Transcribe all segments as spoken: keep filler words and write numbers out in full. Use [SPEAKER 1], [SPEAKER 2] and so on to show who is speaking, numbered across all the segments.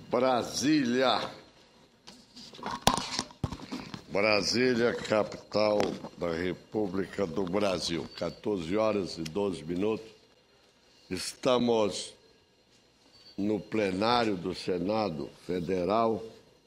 [SPEAKER 1] Brasília. Brasília, capital da República do Brasil. quatorze horas e doze minutos. Estamos no plenário do Senado Federal.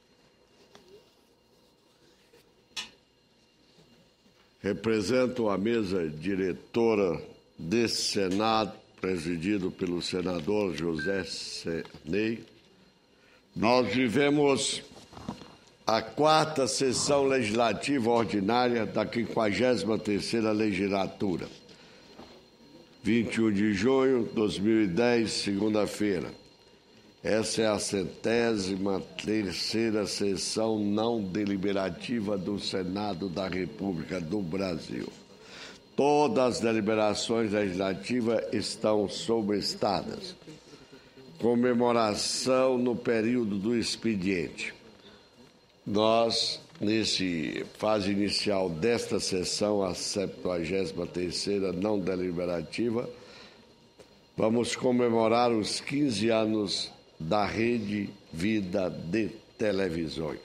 [SPEAKER 1] Represento a mesa diretora desse Senado, presidido pelo senador José Sarney. Nós vivemos a quarta sessão legislativa ordinária da quinquagésima terceira legislatura. vinte e um de junho de dois mil e dez, segunda-feira. Essa é a centésima terceira sessão não deliberativa do Senado da República do Brasil. Todas as deliberações legislativas estão sobrestadas. Comemoração no período do expediente. Nós, nesse fase inicial desta sessão, a septuagésima terceira não deliberativa, vamos comemorar os quinze anos da Rede Vida de televisões.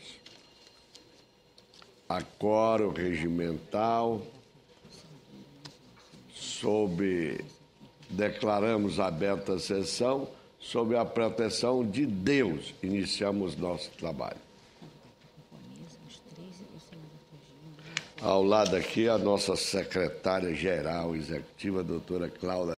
[SPEAKER 1] Acórdão regimental, sob, declaramos aberta a sessão, sob a proteção de Deus, iniciamos nosso trabalho. Ao lado aqui, a nossa secretária-geral executiva, a doutora Cláudia